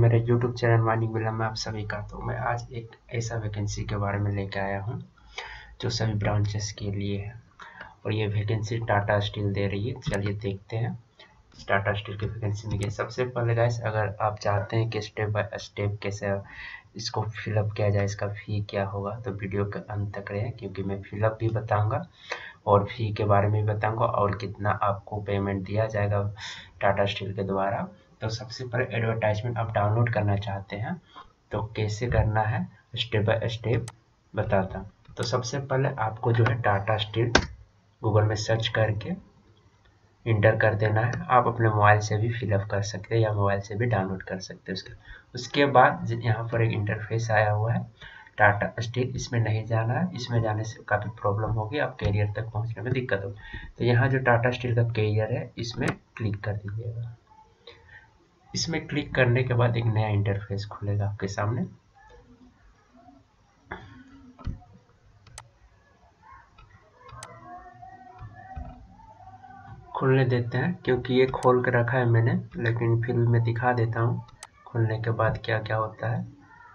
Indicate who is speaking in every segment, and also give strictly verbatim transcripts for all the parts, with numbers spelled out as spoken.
Speaker 1: मेरे YouTube channel mining villa में आप सभी का तो मैं आज एक ऐसा वैकेंसी के बारे में लेकर आया हूं जो सभी ब्रांचेस के लिए है और ये वैकेंसी टाटा स्टील दे रही है। चलिए देखते हैं टाटा स्टील की वैकेंसी में क्या। सबसे पहले गाइस, अगर आप चाहते हैं कि स्टेप बाय स्टेप कैसे इसको फिलअप किया जाए, इसका फी क्या होगा, तो वीडियो के अंत तक रहें क्योंकि मैं फिलअप भी बताऊंगा और फी के बारे में बताऊंगा और कितना आपको पेमेंट दिया जाएगा टाटा स्टील के द्वारा। तो सबसे पहले एडवर्टाइजमेंट आप डाउनलोड करना चाहते हैं तो कैसे करना है स्टेप बाय स्टेप बताता हूँ। तो सबसे पहले आपको जो है टाटा स्टील गूगल में सर्च करके इंटर कर देना है। आप अपने मोबाइल से भी फिलअप कर सकते हैं या मोबाइल से भी डाउनलोड कर सकते हैं। उसके उसके बाद यहाँ पर एक इंटरफेस आया हुआ है टाटा स्टील, इसमें नहीं जाना है। इसमें जाने से काफ़ी प्रॉब्लम होगी, आप कैरियर तक पहुँचने में दिक्कत होगी। तो यहाँ जो टाटा स्टील का कैरियर है इसमें क्लिक कर दीजिएगा। इसमें क्लिक करने के बाद एक नया इंटरफेस खुलेगा आपके सामने। खुलने देते हैं क्योंकि ये खोल के रखा है मैंने, लेकिन फिर मैं दिखा देता हूँ खुलने के बाद क्या क्या होता है।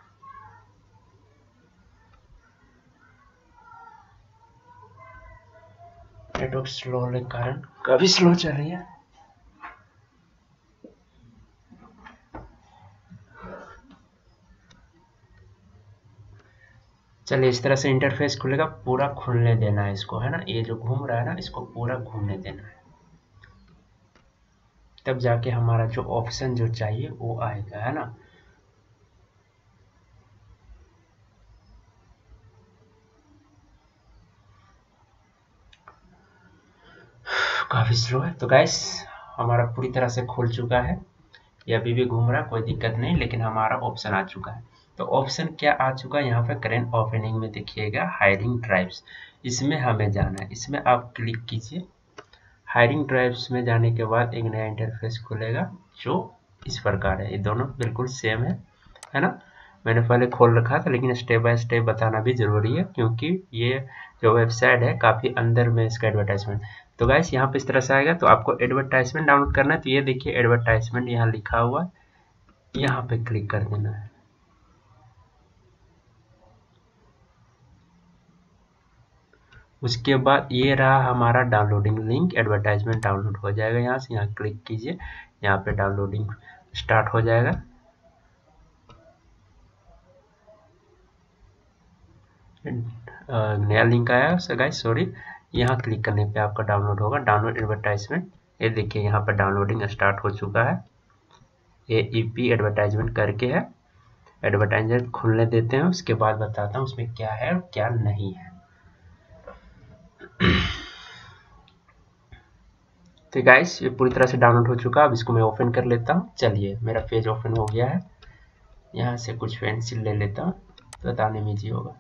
Speaker 1: नेटवर्क स्लो होने के कारण काफी स्लो चल रही है। चलिए इस तरह से इंटरफेस खुलेगा, पूरा खुलने देना है इसको, है ना। ये जो घूम रहा है ना इसको पूरा घूमने देना है, तब जाके हमारा जो ऑप्शन जो चाहिए वो आएगा, है ना। काफी स्लो है। तो गाइस हमारा पूरी तरह से खुल चुका है, ये अभी भी घूम रहा है, कोई दिक्कत नहीं, लेकिन हमारा ऑप्शन आ चुका है। तो ऑप्शन क्या आ चुका है यहाँ पे, करेंट ओपनिंग में देखिएगा हायरिंग ड्राइव्स, इसमें हमें जाना है। इसमें आप क्लिक कीजिए। हायरिंग ड्राइव्स में जाने के बाद एक नया इंटरफेस खुलेगा जो इस प्रकार है। ये दोनों बिल्कुल सेम है, है ना। मैंने पहले खोल रखा था लेकिन स्टेप बाय स्टेप बताना भी जरूरी है क्योंकि ये जो वेबसाइट है काफ़ी अंदर में इसका एडवर्टाइजमेंट। तो गाइस यहाँ पे इस तरह से आएगा, तो आपको एडवर्टाइजमेंट डाउनलोड करना है। तो ये देखिए एडवर्टाइजमेंट यहाँ लिखा हुआ है, यहाँ पे क्लिक कर देना है। उसके बाद ये रहा हमारा डाउनलोडिंग लिंक, एडवर्टाइजमेंट डाउनलोड हो जाएगा। यहाँ से यहाँ क्लिक कीजिए, यहाँ पे डाउनलोडिंग स्टार्ट हो जाएगा। नया लिंक आया है गाइस, सॉरी। यहाँ क्लिक करने पे आपका डाउनलोड होगा, डाउनलोड एडवर्टाइजमेंट। ये देखिए यहाँ पर डाउनलोडिंग स्टार्ट हो चुका है। ये ईपी एडवर्टाइजमेंट करके है, एडवर्टाइजमेंट खुलने देते हैं, उसके बाद बताता हूँ उसमें क्या है और क्या नहीं है। तो गाइस ये पूरी तरह से डाउनलोड हो चुका है। अब इसको मैं ओपन कर लेता हूँ। चलिए मेरा पेज ओपन हो गया है। यहाँ से कुछ पेंसिल ले लेता हूँ, बताने में इजी होगा।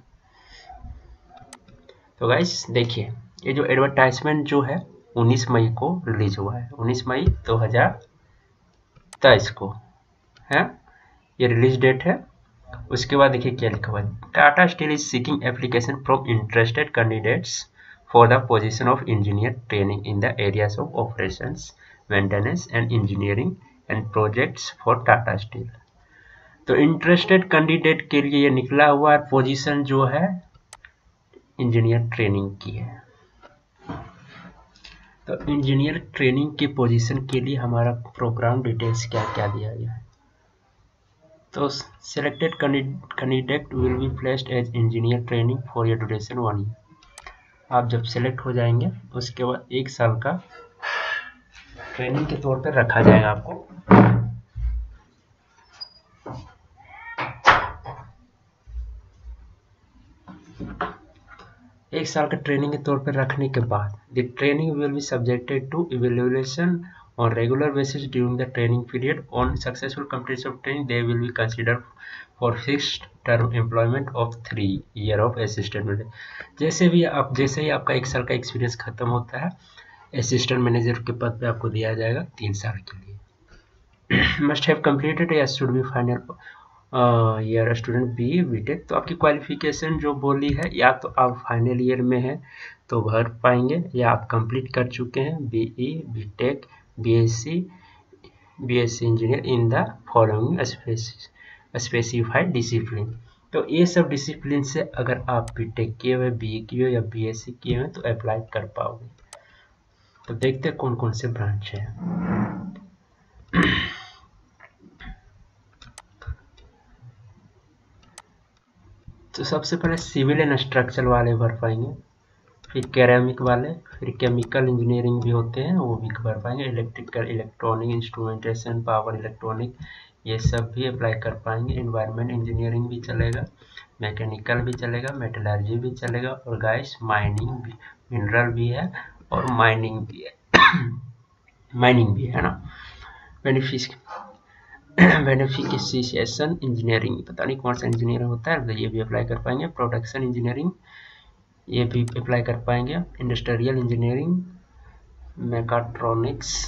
Speaker 1: तो गाइस देखिए ये जो एडवर्टाइजमेंट जो है उन्नीस मई को रिलीज हुआ है, उन्नीस मई दो हज़ार तेईस को है ये रिलीज डेट है। उसके बाद देखिए क्या लिखा हुआ है, Tata steel is seeking application from interested candidates for the position of engineer training in the areas of operations, maintenance and engineering and projects for Tata steel. तो इंटरेस्टेड कैंडिडेट के लिए ये निकला हुआ है, पोजीशन जो है इंजीनियर ट्रेनिंग की है। तो इंजीनियर ट्रेनिंग की पोजीशन के लिए हमारा प्रोग्राम डिटेल्स क्या क्या दिया गया है। तो selected candidate will be placed as engineer training for your duration one year. आप जब सिलेक्ट हो जाएंगे उसके बाद एक साल का ट्रेनिंग के तौर पर रखा जाएगा आपको। एक साल का ट्रेनिंग के तौर पर रखने के बाद the training will be subjected to evaluation on regular basis during the training period. On successful completion of training they will be considered for fixed term employment of three year of assistant manager. जैसे भी आप जैसे ही आपका एक साल का experience खत्म होता है असिस्टेंट मैनेजर के पद पे आपको दिया जाएगा तीन साल के लिए। मस्ट हैव कंप्लीटेड या should be final year student B BTech. तो आपकी क्वालिफिकेशन जो बोली है या तो आप फाइनल ईयर में है तो भर पाएंगे या आप कंप्लीट कर चुके हैं BE BTech BSc B S C engineer in the following specified discipline. तो ये सब डिसिप्लिन से अगर आप बीटेक किए हुए, बीए किए हुए या बीएससी किए हुए तो अप्लाई कर पाओगे। तो देखते हैं कौन कौन से ब्रांच है। तो सबसे पहले सिविल एंड स्ट्रक्चर वाले भर पाएंगे, फिर कैरामिक वाले, फिर केमिकल इंजीनियरिंग भी होते हैं वो भी भर पाएंगे, electrical, electronic, instrumentation, power electronic, ये सब भी अप्लाई कर पाएंगे। एनवायरनमेंट इंजीनियरिंग भी चलेगा, मैकेनिकल भी चलेगा, मेटलर्जी भी चलेगा, और गाइस माइनिंग भी, मिनरल भी है और माइनिंग भी है माइनिंग भी है ना। बेनिफिश बेनिफिकेशन इंजीनियरिंग, पता नहीं कौन सा इंजीनियर होता है, ये भी अप्लाई कर पाएंगे। प्रोडक्शन इंजीनियरिंग ये भी अप्लाई कर पाएंगे। इंडस्ट्रियल इंजीनियरिंग, मैकाट्रॉनिक्स,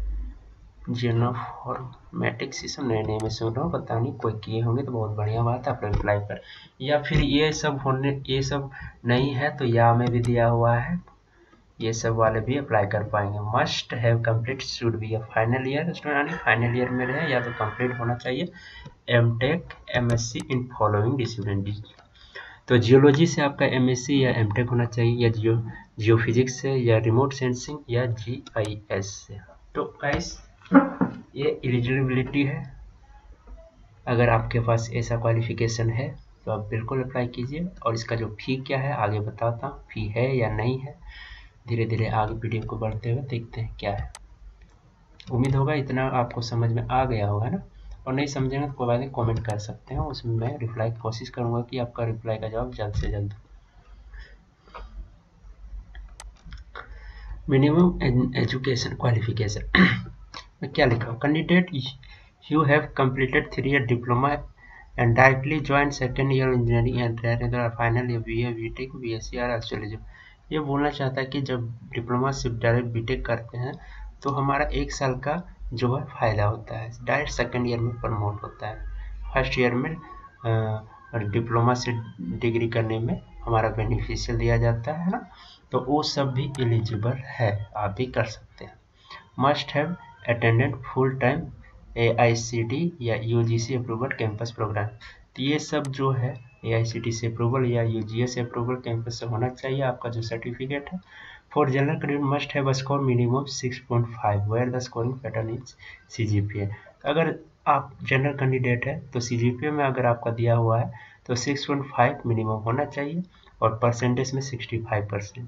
Speaker 1: जियोफॉर्मेटिक्स, ये सब नए नए में सुन रहा हूँ, पता नहीं कोई किए होंगे तो बहुत बढ़िया बात है, आप अप्लाई कर। या फिर ये सब होने ये सब नहीं है तो या में भी दिया हुआ है, ये सब वाले भी अप्लाई कर पाएंगे। Must have complete should be a final year student, यानी फाइनल ईयर में रहे या तो कंप्लीट होना चाहिए M tech M S C in following discipline. तो जियोलॉजी से आपका एमएससी या एमटेक होना चाहिए, या जियो जियोफिजिक्स से, या रिमोट सेंसिंग, या जीआईएस से। तो गाइस ये एलिजिबिलिटी है, अगर आपके पास ऐसा क्वालिफिकेशन है तो आप बिल्कुल अप्लाई कीजिए। और इसका जो फी क्या है आगे बताता हूँ, फी है या नहीं है, धीरे धीरे आगे वीडियो को बढ़ते हुए देखते हैं क्या है। उम्मीद होगा इतना आपको समझ में आ गया होगा ना, और नहीं समझेंगे तो कोई बात नहीं, कमेंट कर सकते हैं, उसमें मैं रिप्लाई कोशिश करूंगा कि आपका रिप्लाई का जवाब जल्द से जल्द। मिनिमम एजुकेशन क्वालिफिकेशन में क्या लिखा, candidate you have completed three year diploma and directly join second year engineering and final year B A B tech B S C R एल्सोलिज्म। ये बोलना चाहता है कि जब डिप्लोमा से डायरेक्ट बी टेक करते हैं तो हमारा एक साल का जो है फायदा होता है, डायरेक्ट सेकेंड ईयर में प्रमोट होता है। फर्स्ट ईयर में डिप्लोमा से डिग्री करने में हमारा बेनिफिशियल दिया जाता है ना, तो वो सब भी एलिजिबल है, आप भी कर सकते हैं। Must have attended full time A I C T या U G C approval campus program. तो ये सब जो है ए आई सी टी से अप्रूवल या U G S approval campus से होना चाहिए आपका जो सर्टिफिकेट है। For general candidate must have score minimum six point five where the scoring pattern is C G P A. अगर आप जनरल कैंडिडेट है तो सी जी पी ए में अगर आपका दिया हुआ है तो सिक्स पॉइंट फाइव मिनिमम होना चाहिए, और परसेंटेज में sixty five percent.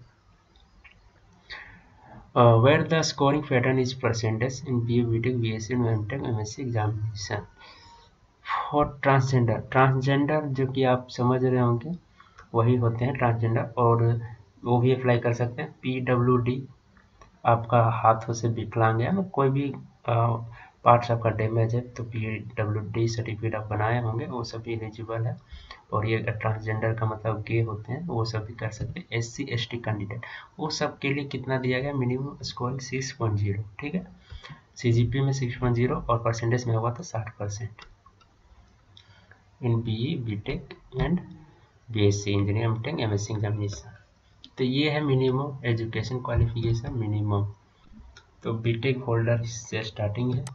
Speaker 1: Where the scoring pattern is percentage in B A B tech B S C M tech M S C examination. For transgender, transgender जो कि आप समझ रहे होंगे वही होते हैं ट्रांसजेंडर, और वो भी अप्लाई कर सकते हैं। पी डब्ल्यू डी, आपका हाथों से विकलांग है ना, कोई भी पार्ट्स आपका डैमेज है तो पी डब्ल्यू डी सर्टिफिकेट आप बनाए होंगे, वो सब भी एलिजिबल है। और ये ट्रांसजेंडर का मतलब गे होते हैं वो सब भी कर सकते हैं। S C S T candidate वो सब के लिए कितना दिया गया, minimum scoring six point zero, ठीक है, सी जी पी में सिक्स पॉइंट जीरो और परसेंटेज में होगा तो साठ percent in B E B tech and B S C engineering M tech M S C examination. तो ये है मिनिमम एजुकेशन क्वालिफिकेशन मिनिमम। तो बी टेक होल्डर से स्टार्टिंग है।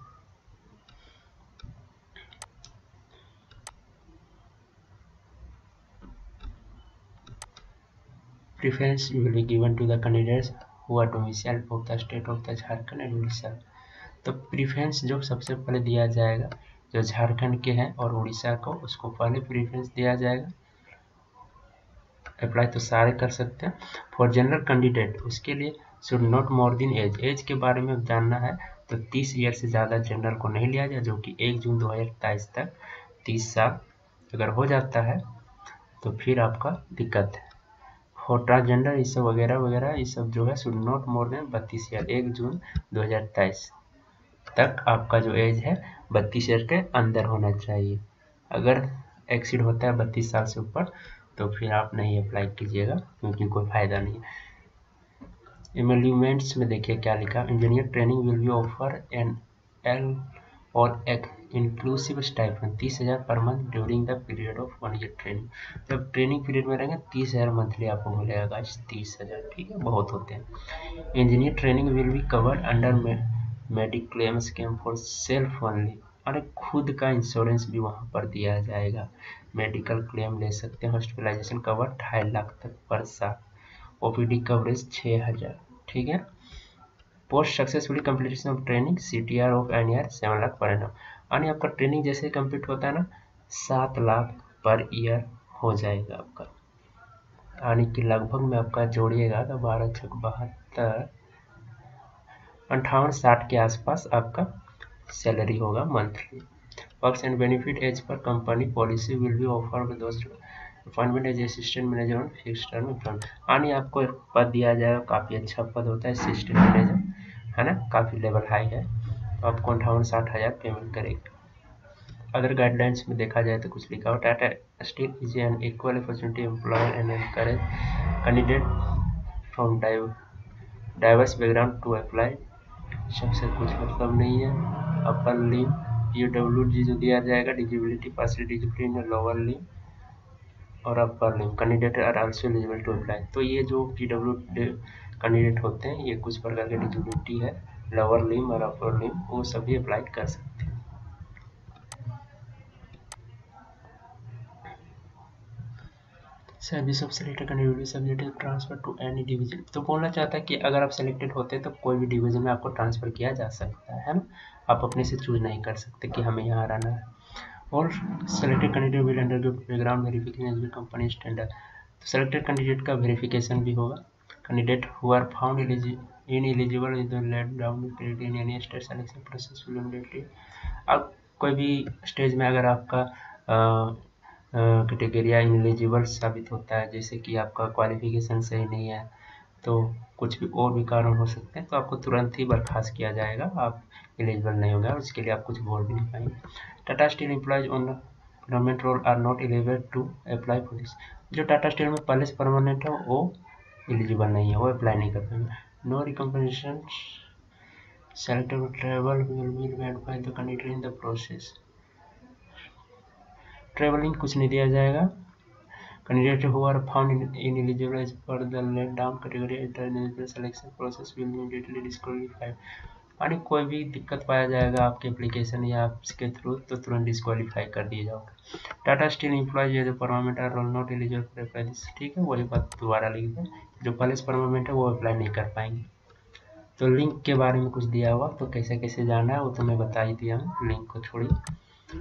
Speaker 1: Preference will be given to the candidates who are domiciled of the state of the Jharkhand and Orissa. तो preference जो सबसे पहले दिया जाएगा जो झारखंड के हैं और उड़ीसा को, उसको पहले प्रीफरेंस दिया जाएगा। अप्लाई तो सारे कर सकते हैं। फॉर जनरल कैंडिडेट उसके लिए should not more than age, age के बारे में जानना है तो तीस ईयर से ज़्यादा जनरल को नहीं लिया जाए, जो कि एक जून दो हज़ार तेईस तक तीस साल अगर हो जाता है तो फिर आपका दिक्कत है। फॉर ट्रांसजेंडर ये सब वगैरह वगैरह ये सब जो है शुड नॉट मोर देन बत्तीस ईयर, एक जून दो हज़ार तेईस तक आपका जो एज है बत्तीस ईयर के अंदर होना चाहिए। अगर एक्सीड होता है बत्तीस साल से ऊपर तो फिर आप नहीं अप्लाई कीजिएगा, क्योंकि कोई फायदा नहीं है। एमोल्यूमेंट्स में देखिए क्या लिखा, engineer training will be offer N L और एक इंक्लूसिव स्टाइपेंड तीस हज़ार per month during the period of one year training. जब ट्रेनिंग पीरियड में रहेंगे तीस हज़ार मंथली आपको मिलेगा, तीस हज़ार, ठीक है, बहुत होते हैं। Engineer training will be covered under mediclaim scheme for self only, और खुद का इंश्योरेंस भी वहाँ पर दिया जाएगा। मेडिकल क्लेम ले सकते हैं, हॉस्पिटलाइजेशन कवर ढाई लाख तक पर साल, ओपीडी कवरेज छः हज़ार। ठीक है। Post successfully completion of training, CTR of an year seven lakh per annum, यानी आपका ट्रेनिंग जैसे कंप्लीट होता है ना, सात लाख पर ईयर हो जाएगा आपका, यानी कि लगभग में आपका जोड़िएगा तो बारह छक बहत्तर अंठावन साठ के आसपास आपका सैलरी होगा monthly. Works and benefit as per company policy will be offered with appointment as assistant manager on fixed term employment, यानी आपको एक पद दिया जाएगा, काफ़ी अच्छा पद होता है असिस्टेंट मैनेजर, है ना, काफ़ी लेवल हाई है, तो आपको अंठावन साठ हज़ार पेमेंट करेगा। अदर गाइडलाइंस में देखा जाए तो कुछ लिखा हुआ, Tata steel is an equal opportunity employer and encourage candidate from diverse background to apply, सबसे कुछ मतलब नहीं है। अपर लिम पीडब्ल्यू डी जो दिया जाएगा, disability partial disability lower limb और upper limb candidate are also eligible to apply. तो ये जो पीडब्ल्यू कैंडिडेट होते हैं, ये कुछ प्रकार की डिजेबिलिटी है, लोअर लिम और अपर लिम, वो सभी अप्लाई कर सकते हैं। Service of selected candidate subject transfer to any division, तो बोलना चाहता है कि अगर आप सेलेक्टेड होते हैं तो कोई भी डिवीजन में आपको ट्रांसफर किया जा सकता है ना, आप अपने से चूज नहीं कर सकते कि हमें यहाँ रहना है। और selected candidate will undergo background verification as company standard, तो सेलेक्टेड कैंडिडेट का वेरिफिकेशन भी होगा। Candidate who are found ineligible is let down in any state selection process will immediately, अब कोई भी स्टेज में अगर आपका कैटेगरिया इनएलिजिबल साबित होता है, जैसे कि आपका क्वालिफिकेशन सही नहीं है, तो कुछ भी और भी कारण हो सकते हैं, तो आपको तुरंत ही बर्खास्त किया जाएगा, आप एलिजिबल नहीं होगा, उसके लिए आप कुछ बोल भी नहीं पाएंगे। Tata steel employees on permanent role are not eligible to apply for this, जो टाटा स्टील में पहले से परमानेंट है वो एलिजिबल नहीं है, वो अप्लाई नहीं कर पाएंगे। No recompensation selected travel will be paid by the candidate in the process, travelling कुछ नहीं दिया जाएगा। Candidate who are found ineligible as per the let down category international selection process will be immediately disqualified, यानी कोई भी दिक्कत पाया जाएगा आपके एप्लीकेशन या आपके थ्रू तो तुरंत डिस्क्वालीफाई कर दिया जाओगे। टाटा स्टील एम्प्लॉयज जो permanent are not eligible for apply this, ठीक है, वही बात दोबारा लिख दें, जो पहले से परमानेंट है वो अप्लाई नहीं कर पाएंगे। तो लिंक के बारे में कुछ दिया हुआ, तो कैसे कैसे जाना है वो तो मैं बता ही दिया हूँ, लिंक को छोड़िए।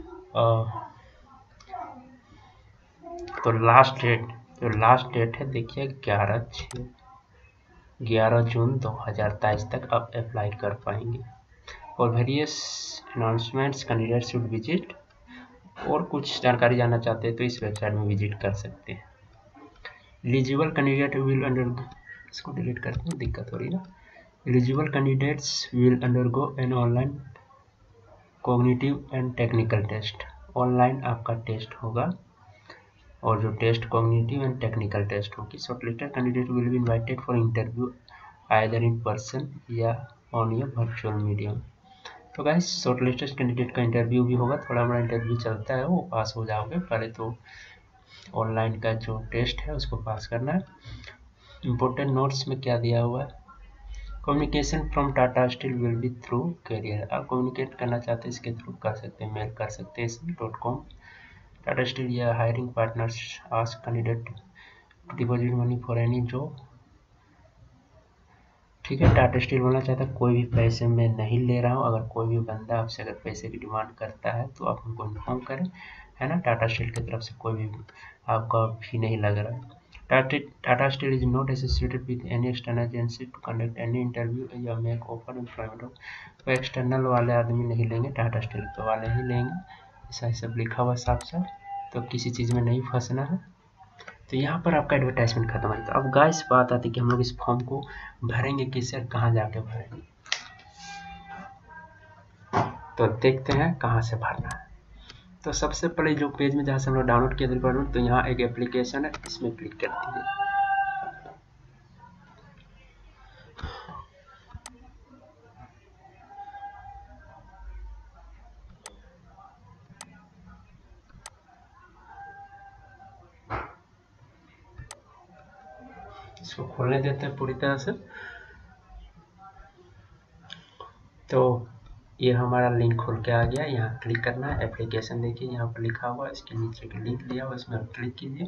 Speaker 1: तो लास्ट डेट, जो लास्ट डेट है देखिए ग्यारह छः ग्यारह जून दो हज़ार तेईस तक आप अप्लाई कर पाएंगे। और various announcements candidate should visit, और कुछ जानकारी जानना चाहते हैं तो इस वेबसाइट में विजिट कर सकते हैं। एलिजिबल कैंडिडेट विल अंडर, इसको डिलीट करते हैं, दिक्कत हो रही है ना। Eligible candidates will undergo an online cognitive and technical test, online आपका टेस्ट होगा और जो test cognitive and technical test होगी। Shortlisted candidate will be invited for interview either in person या ऑन योर वर्चुअल मीडियम। तो guys shortlisted candidate का interview भी होगा, थोड़ा बड़ा इंटरव्यू चलता है, वो पास हो जाओगे, पहले तो ऑनलाइन का जो टेस्ट है उसको पास करना है। इम्पोर्टेंट नोट्स में क्या दिया हुआ है, communication from Tata Steel will be through career, आप कम्युनिकेट करना चाहते हैं इसके थ्रू कर सकते हैं, मेल कर सकते हैं इसमें डॉट कॉम। टाटा स्टील या hiring partners ask candidate to deposit money for any job, ठीक है। टाटा स्टील बोलना चाहता है कोई भी पैसे में नहीं ले रहा हूँ, अगर कोई भी बंदा आपसे अगर पैसे की डिमांड करता है तो आप उनको इन्फॉर्म करें, है ना, टाटा स्टील की तरफ से कोई भी आपका फी नहीं लग रहा है। Tata Tata steel is not associated with any external agency to conduct any interview या मेक ऑफर एम्प्लॉयमेंट, कोई एक्सटर्नल वाले आदमी नहीं लेंगे, टाटा स्टील पे वाले ही लेंगे, ऐसा सब लिखा हुआ साफ साफ, तो किसी चीज़ में नहीं फंसना है। तो यहाँ पर आपका एडवर्टाइजमेंट खत्म है। तो अब गाइस बात आती है कि हम लोग इस फॉर्म को भरेंगे किससे, कहाँ जाके भरेंगे, तो देखते हैं कहाँ से भरना है। तो सबसे पहले जो पेज में जहाँ से हम लोग डाउनलोड किया डिपार्टमेंट, तो यहाँ एक एप्लीकेशन है, इसमें क्लिक कर दीजिए। इसको खोलने देते हैं पूरी तरह से। तो ये हमारा लिंक खुल के आ गया। यहाँ क्लिक करना है, एप्लीकेशन देखिए यहाँ पर लिखा हुआ, इसके नीचे का लिंक लिया हुआ, इसमें क्लिक कीजिए।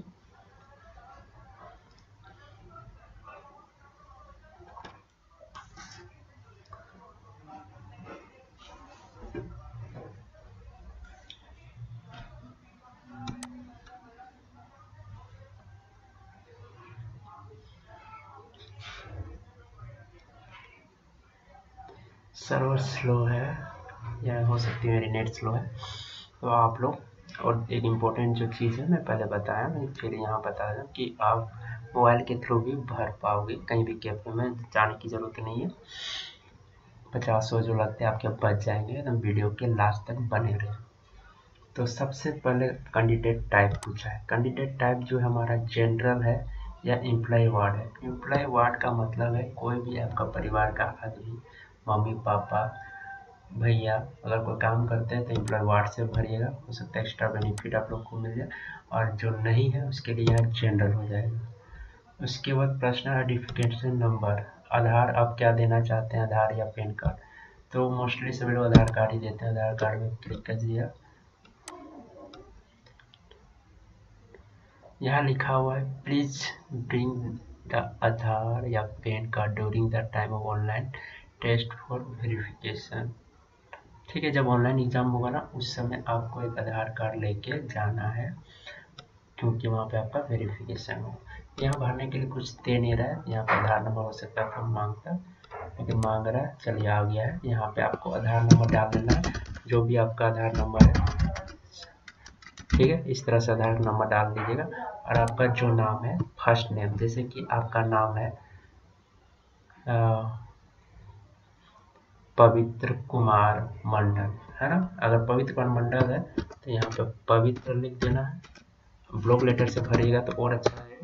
Speaker 1: सर्वर स्लो है या हो सकती है मेरी नेट स्लो है, तो आप लोग, और एक इम्पोर्टेंट जो चीज़ है मैं पहले बताया, मैं फिर यहाँ बता दूँ कि आप मोबाइल के थ्रू भी भर पाओगे, कहीं भी कैफे में जाने की ज़रूरत नहीं है। पचास सौ जो लगते हैं आपके बच जाएंगे, तो वीडियो के लास्ट तक बने रहे। तो सबसे पहले कैंडिडेट टाइप पूछा है। कैंडिडेट टाइप जो हमारा जनरल है या एम्प्लॉय वार्ड है। एम्प्लॉय वार्ड का मतलब है कोई भी आपका परिवार का आदमी, मम्मी पापा भैया अगर कोई काम करते हैं तो एम्प्लॉय वार्ड से भरिएगा, हो सकता है एक्स्ट्रा बेनिफिट आप लोग को मिल जाए, और जो नहीं है उसके लिए यहाँ जनरल हो जाएगा। उसके बाद पर्सनल आइडेंटिफिकेशन नंबर, आधार आप क्या देना चाहते हैं, आधार या पैन कार्ड, तो मोस्टली सभी लोग आधार कार्ड ही देते हैं। आधार कार्ड में क्लिक कर दीजिएगा। यहाँ लिखा हुआ है प्लीज ब्रिंग द आधार या PAN card during the time of online test for verification. ठीक है, जब ऑनलाइन एग्जाम होगा ना उस समय आपको एक आधार कार्ड लेके जाना है, क्योंकि वहाँ पे आपका वेरिफिकेशन हो। यहाँ भरने के लिए कुछ दे नहीं रहा है, यहाँ पे आधार नंबर हो सकता है फिर मांगता, लेकिन मांग रहा है, चलिए आ गया है। यहाँ पे आपको आधार नंबर डाल देना है, जो भी आपका आधार नंबर है, ठीक है, इस तरह से आधार नंबर डाल दीजिएगा। और आपका जो नाम है फर्स्ट नेम, जैसे कि आपका नाम है आ, पवित्र कुमार मंडल, है ना। अगर पवित्र कुमार मंडल है तो यहाँ पे पवित्र लिख देना है। ब्लॉक लेटर से भरिएगा तो और अच्छा है,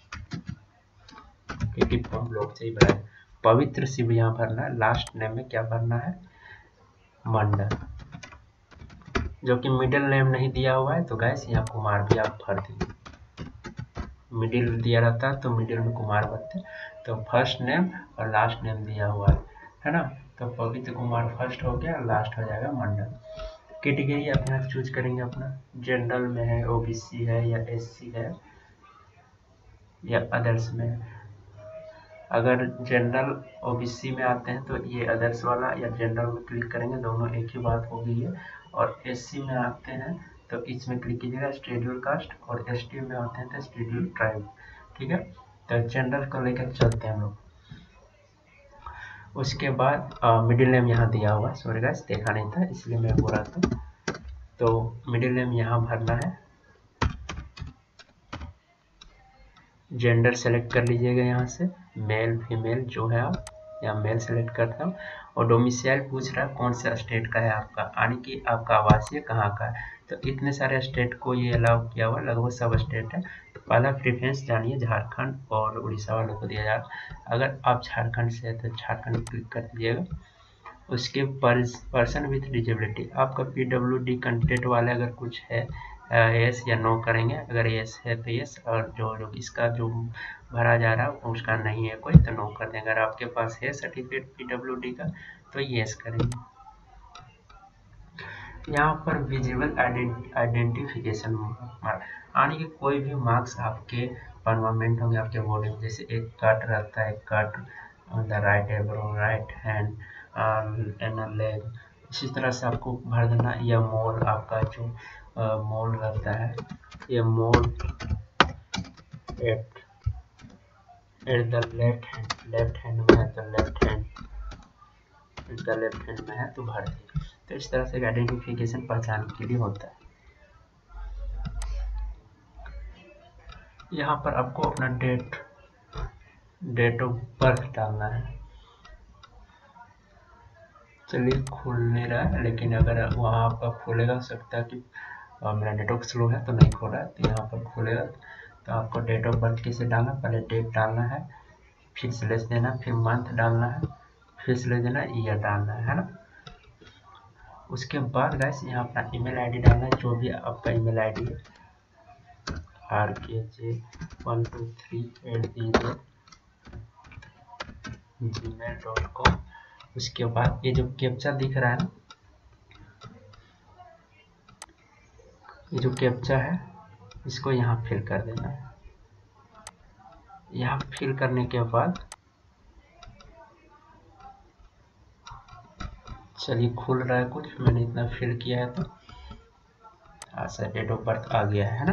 Speaker 1: क्योंकि फॉर्म ब्लॉक से ही भरा है। पवित्र शिव यहाँ भरना है। लास्ट नेम में क्या भरना है, मंडल, जो कि मिडिल नेम नहीं दिया हुआ है, तो गैस यहाँ कुमार भी आप भर दीजिए। मिडिल दिया रहता है तो मिडिल में कुमार भरते, तो फर्स्ट नेम और लास्ट नेम दिया हुआ है है ना। तो पवित्र कुमार फर्स्ट हो गया, लास्ट हो जाएगा मंडल। कैटेगरी अपना चूज करेंगे, अपना जनरल में है, ओबीसी है या एससी है या अदर्स में है। अगर जनरल ओबीसी में आते हैं तो ये अदर्स वाला या जनरल में क्लिक करेंगे, दोनों एक ही बात हो गई है। और एससी में आते हैं तो इसमें क्लिक कीजिएगा शेड्यूल कास्ट, और एसटी में आते हैं तो शेड्यूल ट्राइब, ठीक है। तो जनरल को लेकर चलते हैं हम लोग। उसके बाद मिडिल नेम यहाँ दिया हुआ है, सॉरी गाइस देखा नहीं था इसलिए मैं बोल रहा था। तो मिडिल नेम यहाँ भरना है। जेंडर सेलेक्ट कर लीजिएगा यहाँ से, मेल फीमेल जो है आप, या मेल सेलेक्ट करता हूँ। और डोमिसाइल पूछ रहा है कौन सा स्टेट का है आपका, यानी कि आपका आवासीय कहाँ का है। तो इतने सारे स्टेट को ये अलाउ किया हुआ, लगभग सब स्टेट है। तो पहला प्रेफरेंस जानिए झारखंड और उड़ीसा वालों को दिया जा रहा है। अगर आप झारखंड से है तो झारखंड क्लिक कर दीजिएगा। उसके पर्सन विथ डिजेबिलिटी, आपका पीडब्ल्यूडी कैंडिडेट वाले अगर कुछ है यस या नो करेंगे, अगर यस है तो यस, और जो जो इसका जो भरा जा रहा है उसका नहीं है कोई तो नो कर देंगे। अगर आपके पास है सर्टिफिकेट पीडब्ल्यूडी का तो यस करेंगे। यहाँ पर विजिबल आइडेंटिफिकेशन मार्क, यानी कि कोई भी मार्क्स आपके परमानेंट होंगे आपके बॉडी में, जैसे एक कट रहता है, cut on the right eyebrow, right hand and leg, इसी तरह से आपको भर देना। या मोल, आपका जो मोल रहता है, ये mole at at the left hand, left hand में है तो left hand, the left hand में है तो भर दिए। तो इस तरह से आइडेंटिफिकेशन पहचान के लिए होता है। यहाँ पर आपको अपना डेट डेट ऑफ बर्थ डालना है। चलिए खुल नहीं रहा है, लेकिन अगर वहाँ आपका खुलेगा, हो सकता है कि मेरा नेटवर्क स्लो है तो नहीं खोल रहा है, तो यहाँ पर खुलेगा। तो आपको डेट ऑफ बर्थ कैसे डालना, पहले डेट डालना है, फिर स्लेश देना, फिर मंथ डालना है, फिर स्लेश देना, ईयर डालना है, है ना। उसके बाद गाइस यहाँ अपना ईमेल आईडी डालना है, जो भी आपका ईमेल आईडी है, R K J one two three at the rate Gmail dot com. उसके बाद ये जो कैप्चा दिख रहा है ना, ये जो कैप्चा है इसको यहाँ फिल कर देना है। यहाँ फिल करने के बाद चलिए खुल रहा है कुछ, मैंने इतना फिल किया है तो अच्छा डेट ऑफ बर्थ आ गया है ना।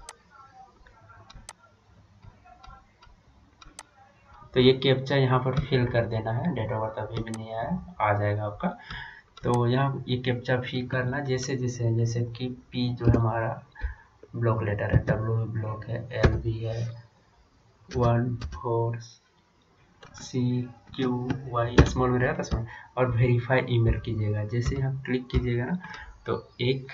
Speaker 1: तो ये कैप्चा यहाँ पर फिल कर देना है, डेट ऑफ बर्थ अभी भी नहीं आया, आ जाएगा आपका। तो यहाँ ये कैप्चा फिल करना जैसे जैसे जैसे कि पी जो है हमारा ब्लॉक लेटर है, डब्ल्यू ब्लॉक है, एल भी है, one four C Q Y small में रहेगा स्मॉल, और वेरीफाई ईमेल कीजिएगा। जैसे यहाँ क्लिक कीजिएगा ना तो एक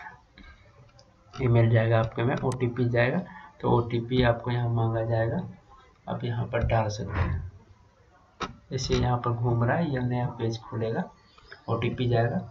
Speaker 1: ईमेल जाएगा आपके में, ओटीपी जाएगा, तो ओटीपी आपको यहाँ मांगा जाएगा, आप यहाँ पर डाल सकते हैं। जैसे यहाँ पर घूम रहा है, यह नया पेज खुलेगा, ओटीपी जाएगा,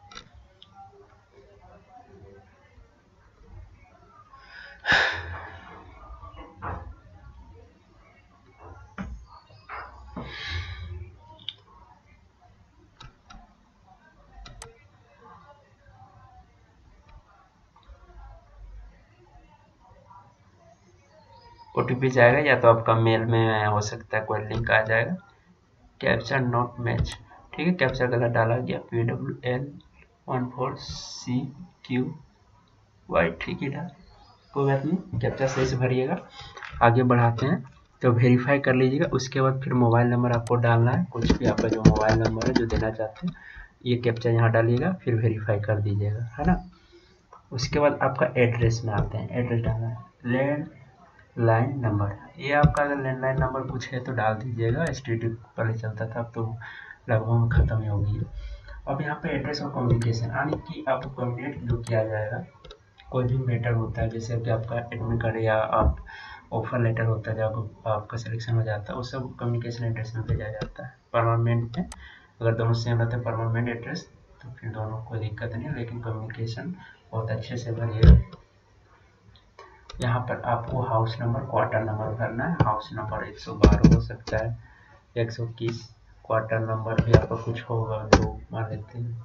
Speaker 1: ओटीपी जाएगा, या तो आपका मेल में हो सकता है कोई लिंक आ जाएगा। कैप्चा नॉट मैच, ठीक है, कैप्चा गलत डाला गया, P W L one four C Q Y, ठीक ही डाल, कोई बात नहीं, कैप्चा सही से भरिएगा। आगे बढ़ाते हैं, तो वेरीफाई कर लीजिएगा। उसके बाद फिर मोबाइल नंबर आपको डालना है, कुछ भी आपका जो मोबाइल नंबर है जो देना चाहते हैं, ये कैप्चा यहाँ डालिएगा, फिर वेरीफाई कर दीजिएगा, है ना। उसके बाद आपका एड्रेस में आते हैं, एड्रेस डालना है, लैंडलाइन नंबर, ये आपका अगर लैंडलाइन नंबर कुछ है तो डाल दीजिएगा, एस टी डी पहले चलता था, अब तो लगभग खत्म ही हो गई है। अब यहाँ पे एड्रेस और कम्युनिकेशन, यानी कि आपको कम्युनिकेट जो किया जाएगा, कोई भी मैटर होता है, जैसे कि आपका एडमिट कार्ड या आप ऑफर लेटर होता है जब आपका सिलेक्शन हो जाता है, वो सब कम्युनिकेशन एड्रेस में भेजा जाता है। परमानेंट में अगर दोनों सेम रहते हैं परमानेंट एड्रेस, तो फिर दोनों कोई दिक्कत नहीं, लेकिन कम्युनिकेशन बहुत अच्छे से भरिएगा। यहाँ पर आपको हाउस नंबर, क्वार्टर नंबर भरना है। हाउस नंबर एक सौ बारह हो सकता है, एक सौ इक्कीस, क्वार्टर नंबर भी आपका कुछ होगा, दो मान लेते हैं,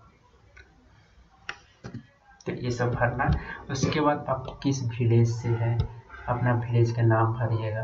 Speaker 1: तो ये सब भरना है। उसके बाद आप किस विलेज से है, अपना विलेज का नाम भरिएगा।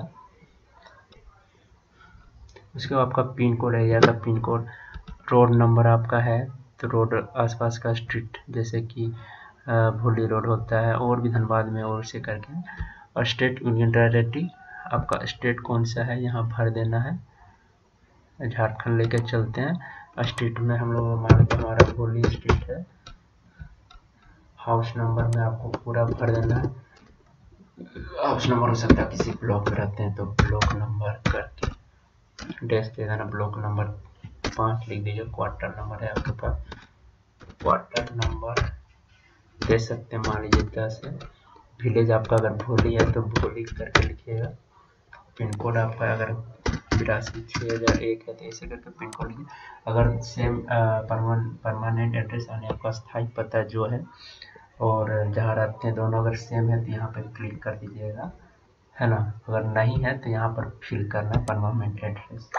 Speaker 1: उसके बाद आपका पिन कोड एरिया का पिन कोड, रोड नंबर आपका है तो रोड आसपास का स्ट्रीट, जैसे कि भोली रोड होता है, और भी धनबाद में और से करके, और स्टेट यूनियन टेरिटरी, आपका स्टेट कौन सा है यहाँ भर देना है। झारखंड लेकर चलते हैं, स्टेट में हम लोग मान लो हमारा भोली स्टेट है। हाउस नंबर में आपको पूरा भर देना है, हाउस नंबर हो सकता है किसी ब्लॉक में रहते हैं तो ब्लॉक नंबर करके डैश दे देना, ब्लॉक नंबर पाँच लिख दीजिए। क्वार्टर नंबर है आपके पास, क्वार्टर नंबर दे सकते हैं, मान लीजिए दस है। विलेज आपका अगर भोली है तो भोली करके लिखिएगा। पिन कोड आपका अगर बिरासी छः हज़ार एक है तो ऐसे करके पिन कोड लिखिए। अगर सेम परमानेंट एड्रेस यानी आपका स्थायी पता जो है और जहाँ रहते हैं दोनों अगर सेम है तो यहाँ पर क्लिक कर दीजिएगा, है ना। अगर नहीं है तो यहाँ पर फिल करना परमानेंट एड्रेस,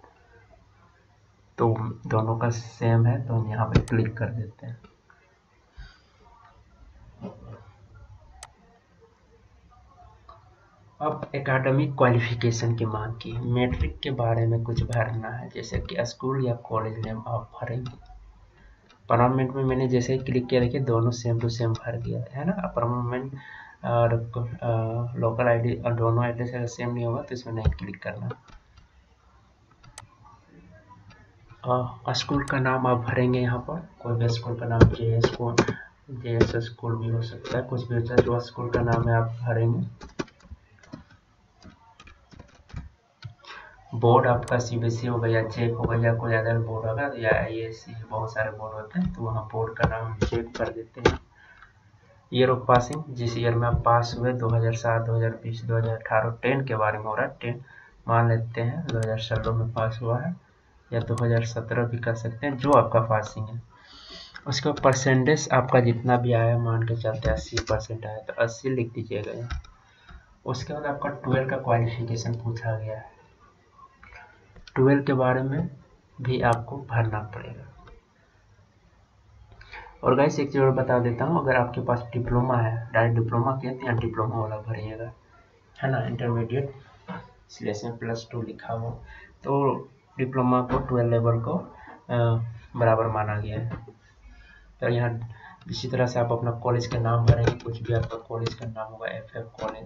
Speaker 1: तो दोनों का सेम है तो हम यहाँ पर क्लिक कर देते हैं। अब एकेडमिक क्वालिफिकेशन की मांग की, मैट्रिक के बारे में कुछ भरना है, जैसे कि स्कूल या कॉलेज नेम आप भरेंगे। परमानेंट में मैंने जैसे ही क्लिक किया, देखिए दोनों सेम टू सेम भर गया है ना। परमानेंट और लोकल आईडी और दोनों एड्रेस अगर सेम नहीं होगा तो इसमें नहीं क्लिक करना। आ, स्कूल का नाम आप भरेंगे यहाँ पर, कोई भी स्कूल का नाम, J S school, J S school भी हो सकता है, कुछ भी हो सकता है, जो स्कूल का नाम है आप भरेंगे। बोर्ड आपका सीबीएसई होगा या चेक होगा या कोई अदर बोर्ड होगा या आईएससी, बहुत सारे बोर्ड होते हैं तो वहाँ बोर्ड का नाम चेक कर देते हैं। ईयर ऑफ पासिंग, जिस ईयर में आप पास हुए, दो हज़ार सात, दो हज़ार बीस, दो हज़ार अठारह, टेन के बारे में हो रहा है, टेन मान लेते हैं दो हज़ार सोलह में पास हुआ है, या दो हज़ार सत्रह भी कर सकते हैं, जो आपका पासिंग है। उसके बाद परसेंटेज आपका जितना भी आया, मान के चलते हैं अस्सी परसेंट आया तो अस्सी लिख दीजिएगा यहाँ। उसके बाद आपका ट्वेल्व का क्वालिफिकेशन पूछा गया है। ट्वेल्व के बारे में भी आपको भरना पड़ेगा। और गाइस एक चीज़ और बता देता हूँ, अगर आपके पास डिप्लोमा है, डायरेक्ट डिप्लोमा किया तो यहाँ डिप्लोमा वाला भरिएगा, है ना। इंटरमीडिएट इसलिए इसमें प्लस टू लिखा हुआ, तो डिप्लोमा को ट्वेल्व लेवल को बराबर माना गया है। तो यहाँ इसी तरह से आप अपना कॉलेज का नाम भरेंगे, कुछ भी आपका कॉलेज का नाम होगा, एफ एफ कॉलेज,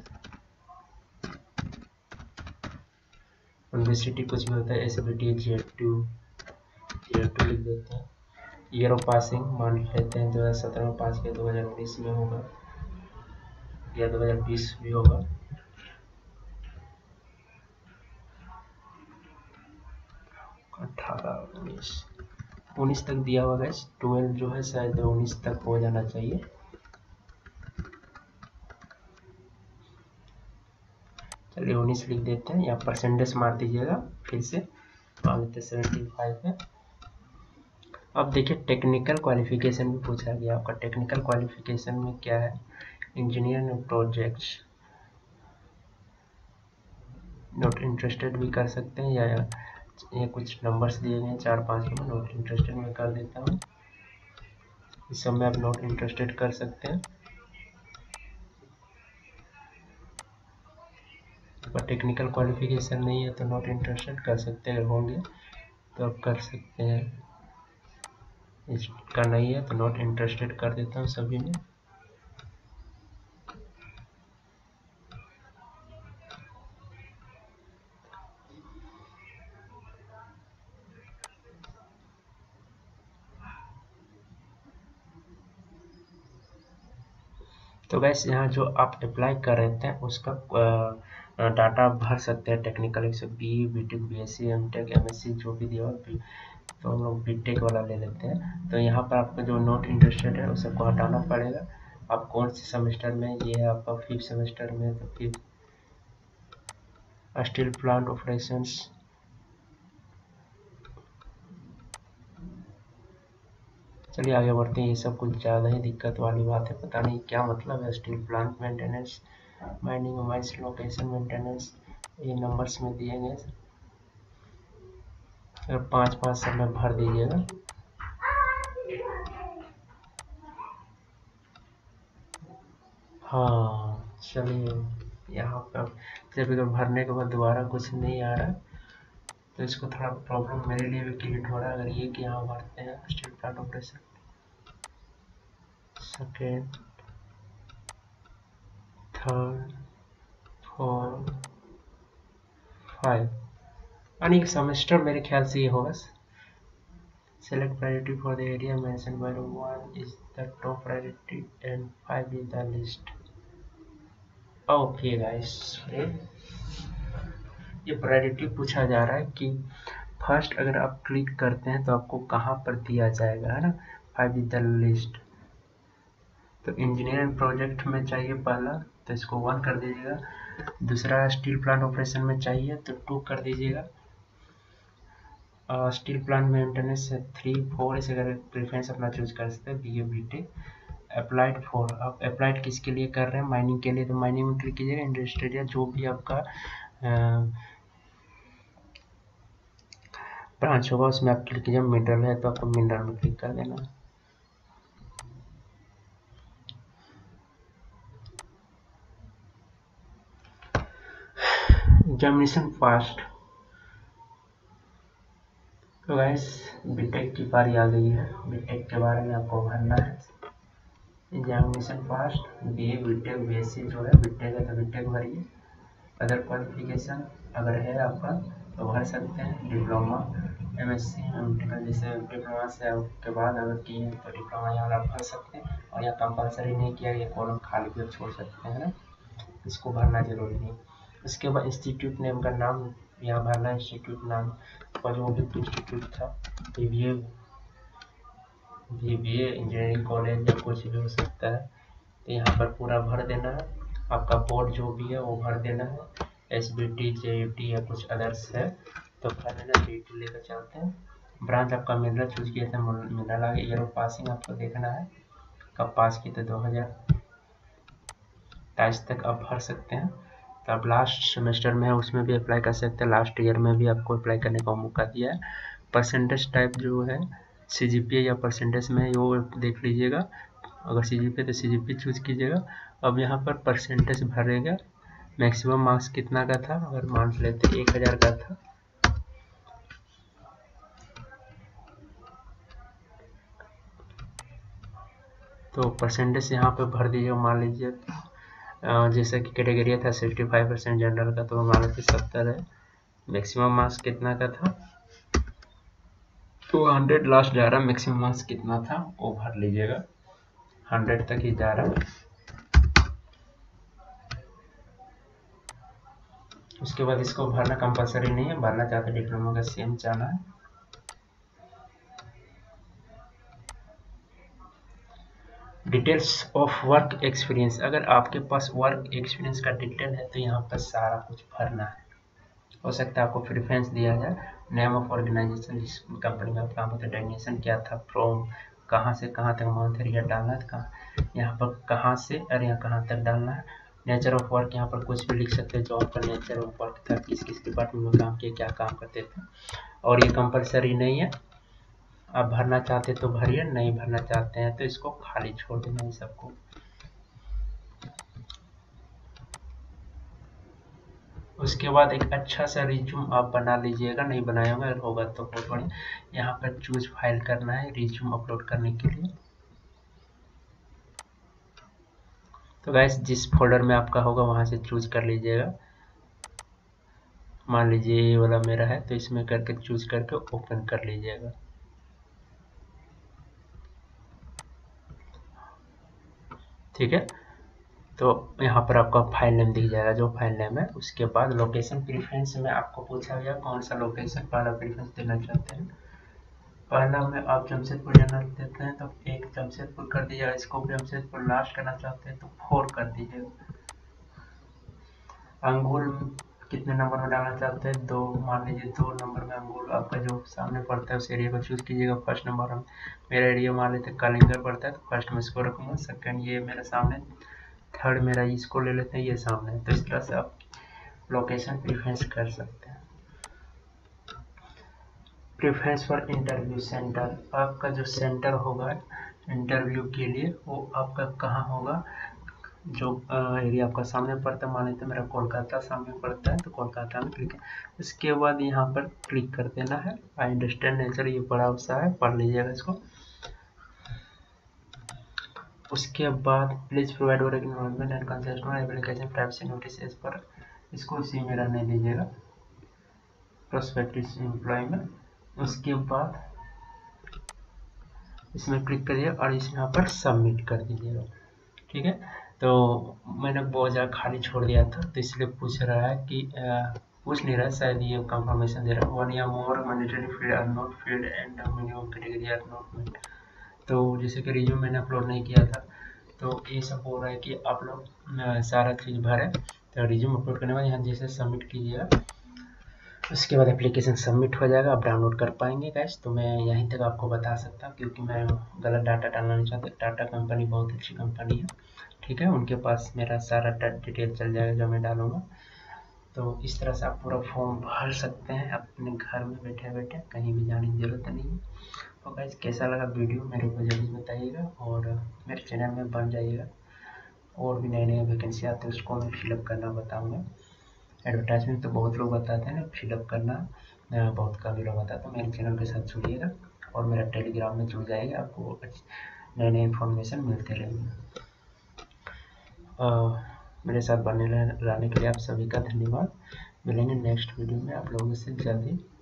Speaker 1: यूनिवर्सिटी कुछ भी होता है, S B T, J two, J two लिख देते हैं। ईयर ऑफ पासिंग मान लेते हैं दो हज़ार सत्रह में पास किया, दो हज़ार उन्नीस में होगा या दो हज़ार बीस भी होगा। अठारह उन्नीस उन्नीस तक दिया हुआ है, ट्वेल्व जो है शायद उन्नीस तक हो जाना चाहिए। चलिए उन्नीस लिख देते हैं, या परसेंटेज मार दीजिएगा, फिर से मान लेते हैं सेवेंटी फाइव है। अब देखिए टेक्निकल क्वालिफिकेशन भी पूछा गया आपका। टेक्निकल क्वालिफिकेशन में क्या है, engineer and projects, not interested भी कर सकते हैं, या ये कुछ नंबर्स दिए गए हैं चार पाँच में, नॉट इंटरेस्टेड में कर देता हूँ। इस सब में आप नॉट इंटरेस्टेड कर सकते हैं। अगर टेक्निकल क्वालिफिकेशन नहीं है तो नॉट इंटरेस्टेड कर सकते हैं, अगर होंगे तो आप कर सकते हैं। इसका नहीं है तो नॉट इंटरेस्टेड कर देता हूँ सभी में। तो वैसे यहाँ जो आप अप्लाई कर रहे थे उसका डाटा भर सकते हैं। टेक्निकल एक सौ B B tech B S C M tech M S C जो भी दिया हो, तो हम लोग बी टेक वाला ले लेते हैं। तो यहाँ पर आपका जो नॉट इंटरेस्टेड है उस सबको हटाना पड़ेगा। आप कौन से सेमेस्टर में, ये है आपका फिफ्थ सेमेस्टर में, तो फिफ्थ स्टील प्लांट ऑपरेशंस। चलिए आगे बढ़ते हैं। ये सब कुछ ज़्यादा ही दिक्कत वाली बात है, पता नहीं क्या मतलब है। Steel plant maintenance, mining mines location maintenance, ये नंबर्स में दिए गए, अगर पाँच पाँच सब में भर दीजिएगा। हाँ चलिए यहाँ पर जब अगर भरने के बाद दोबारा कुछ नहीं आ रहा तो इसको थोड़ा प्रॉब्लम मेरे लिए भी क्रिएट हो रहा है। अगर ये कि यहाँ भरते हैं steel plant operation second, third, four, five, यानी कि सेमेस्टर मेरे ख्याल से ये होगा। Select priority for the area mention by one is the top priority and five is the list. Okay guys, ये प्रायोरिटी पूछा जा रहा है कि फर्स्ट अगर आप क्लिक करते हैं तो आपको कहाँ पर दिया जाएगा, है ना। फाइव इज द लिस्ट, तो इंजीनियरिंग प्रोजेक्ट में चाहिए पहला, तो इसको वन कर दीजिएगा। दूसरा स्टील प्लांट ऑपरेशन में चाहिए तो टू कर दीजिएगा। Steel plant maintenance three four, इसे अगर प्रेफरेंस अपना चूज कर सकते हैं, B A B tech. Applied four, आप अप्लाइड किसके लिए कर रहे हैं, माइनिंग के लिए, तो माइनिंग में क्लिक कीजिएगा। इंडस्ट्रियल या जो भी आपका ब्रांच होगा उसमें आप क्लिक कीजिए। मिनरल है तो आपको मिनरल में क्लिक कर देना है। एग्जामिनेशन फास्ट, तो गाइस बीटेक की बारी आ गई है। बीटेक के बारे में आपको भरना है। Examination fast, B A B tech B S C जो है, बीटेक है तो बीटेक भरिए। अदर क्वालिफिकेशन अगर है आपका तो भर सकते हैं। डिप्लोमा, एम एस सी, जैसे डिप्लोमा से के बाद अगर किए हैं तो डिप्लोमा यहाँ आप भर सकते हैं। और यहाँ कंपलसरी नहीं किया, ये कॉलम खाली भी छोड़ सकते हैं ना, इसको भरना जरूरी नहीं। उसके बाद इंस्टीट्यूट नेम का नाम यहाँ भरना है। इंस्टीट्यूट नाम का जो भी इंस्टीट्यूट था, B B A B B A engineering college या कुछ भी हो सकता है, तो यहाँ पर पूरा भर देना है। आपका बोर्ड जो भी है वो भर देना है। S B T, J U T या कुछ अदर्स है तो भर देना। जे यू टी लेकर चलते हैं। ब्रांच आपका मिनरल चूज किया था, मिनरल आ गया। ईयर ऑफ पासिंग आपको देखना है, कब पास की, तो दो हज़ार बाईस तक आप भर सकते हैं। तो आप लास्ट सेमेस्टर में है उसमें भी अप्लाई कर सकते हैं, लास्ट ईयर में भी आपको अप्लाई करने का मौका दिया है। परसेंटेज टाइप जो है सीजीपीए या परसेंटेज में वो देख लीजिएगा। अगर सीजीपीए तो सीजीपीए चूज कीजिएगा। अब यहाँ पर परसेंटेज भरेगा, मैक्सिमम मार्क्स कितना का था, अगर मान लेते एक हज़ार का था तो परसेंटेज यहाँ पे भर दीजिएगा। मान लीजिए जैसा कि कैटेगरी था सिक्सटी फाइव परसेंट जनरल का, तो मान लीजिए सत्तर है। मैक्सिमम मार्क्स कितना का था, तो हंड्रेड लास्ट जा रहा, मैक्सिमम मार्क्स कितना था वो भर लीजिएगा, हंड्रेड तक ही जा रहा। उसके बाद इसको भरना कंपलसरी नहीं है, भरना चाहते डिप्लोमा का सेम जाना है। डिटेल्स ऑफ वर्क एक्सपीरियंस, अगर आपके पास वर्क एक्सपीरियंस का डिटेल है तो यहाँ पर सारा कुछ भरना है। हो सकता है आपको प्रेफरेंस दिया जाए, नेम ऑफ ऑर्गेनाइजेशन, जिस कंपनी में आप काम होता है, डेजिग्नेशन क्या था, फ्रॉम कहाँ से कहाँ तक मंथ ईयर डालना है, कहाँ यहाँ पर कहाँ से और यहाँ कहाँ तक डालना है। नेचर ऑफ वर्क, यहाँ पर कुछ भी लिख सकते हैं, जॉब का नेचर ऑफ वर्क था, किस किस डिपार्टमेंट में काम किया, क्या काम करते थे। और ये कंपलसरी नहीं है, आप भरना चाहते तो भरिए, नहीं भरना चाहते हैं तो इसको खाली छोड़ देना है सबको। उसके बाद एक अच्छा सा रिज्यूम आप बना लीजिएगा, नहीं बनाए होंगे, अगर होगा तो बहुत बढ़िया। यहाँ पर चूज फाइल करना है रिज्यूम अपलोड करने के लिए। तो गाइस जिस फोल्डर में आपका होगा वहां से चूज कर लीजिएगा। मान लीजिए ये वाला मेरा है, तो इसमें करके चूज करके ओपन कर लीजिएगा। ठीक है, तो यहाँ पर आपका फाइल नेम दिख जाएगा, जो फाइल नेम है। उसके बाद लोकेशन प्रेफरेंस में आपको पूछा गया कौन सा लोकेशन पहला प्रेफरेंस देना चाहते हैं। पहला में आप जमशेदपुर जाना देते हैं तो एक जमशेदपुर कर दीजिएगा, इसको जमशेदपुर लास्ट करना चाहते हैं तो फोर कर दीजिएगा। अंगुल कितने नंबर में डालना चाहते हैं, दो, मान लीजिए दो नंबर में अंगुल आपका जो सामने पड़ता है उस एरिया को चूज कीजिएगा। फर्स्ट नंबर में मेरा एरिया मान लेते हैं कलिंगर पड़ता है तो फर्स्ट में इसको रखूंगा। सेकंड ये मेरा सामने, थर्ड मेरा इसको ले लेते हैं, ये सामने। तो इस तरह से आप लोकेशन प्रेफरेंस कर सकते हैं। प्रेफरेंस फॉर इंटरव्यू सेंटर, आपका जो सेंटर होगा इंटरव्यू के लिए वो आपका कहाँ होगा, जो एरिया आपका सामने पड़ता है। मान लेते हैं मेरा कोलकाता सामने पड़ता है तो कोलकाता में क्लिक है। उसके बाद यहाँ पर क्लिक कर देना है। आई अंडरस्टैंड नेचर, ये बड़ा सा है, पढ़ लीजिएगा इसको। उसके बाद please provide work environment and concessional application privacy notice as per, इसको इसी में रहने दीजिएगा प्रोस्पेक्टिव एम्प्लॉय में। उसके बाद इसमें क्लिक करिए और इस यहाँ पर सबमिट कर दीजिएगा। ठीक है, तो मैंने बहुत ज़्यादा खाली छोड़ दिया था तो इसलिए पूछ रहा है कि आ, पूछ नहीं रहा, शायद ये कंफर्मेशन दे रहा है। वन या more mandatory field are not field and minimum category are not met. तो जैसे कि रिज्यूम मैंने अपलोड नहीं किया था तो ये सब हो रहा है कि आप लोग सारा चीज़ भरें। तो रिज्यूम अपलोड करने के बाद यहाँ जैसे सबमिट कीजिएगा, उसके बाद एप्लीकेशन सबमिट हो जाएगा, आप डाउनलोड कर पाएंगे गाइस। तो मैं यहीं तक आपको बता सकता हूँ क्योंकि मैं गलत डाटा डालना नहीं चाहता। टाटा कंपनी बहुत अच्छी कंपनी है, ठीक है, उनके पास मेरा सारा डिटेल चल जाएगा जो मैं डालूंगा। तो इस तरह से आप पूरा फॉर्म भर सकते हैं अपने घर में बैठे बैठे, कहीं भी जाने की ज़रूरत नहीं है। तो गाइस कैसा लगा वीडियो मेरे को जल्दी बताइएगा और मेरे चैनल में बन जाइएगा। और भी नए नए वैकेंसी आते हैं उसको मैं फिलअप करना बताऊँगा। एडवर्टाइजमेंट तो बहुत लोग बताते हैं, फिलअप करना बहुत कम लोग बताते हैं। मेरे चैनल के साथ जुड़िएगा और मेरा टेलीग्राम में जुड़ जाइएगा, आपको नए नए इन्फॉर्मेशन मिलते रहेंगे। मेरे साथ बनने रहने के लिए आप सभी का धन्यवाद। मिलेंगे नेक्स्ट वीडियो में आप लोगों से जल्दी।